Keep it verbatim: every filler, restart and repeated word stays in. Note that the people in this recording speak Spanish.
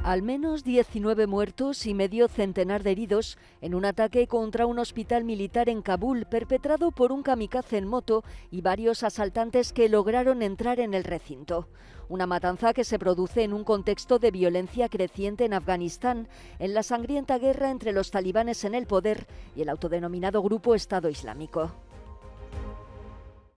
Al menos diecinueve muertos y medio centenar de heridos en un ataque contra un hospital militar en Kabul perpetrado por un kamikaze en moto y varios asaltantes que lograron entrar en el recinto. Una matanza que se produce en un contexto de violencia creciente en Afganistán, en la sangrienta guerra entre los talibanes en el poder y el autodenominado Grupo Estado Islámico.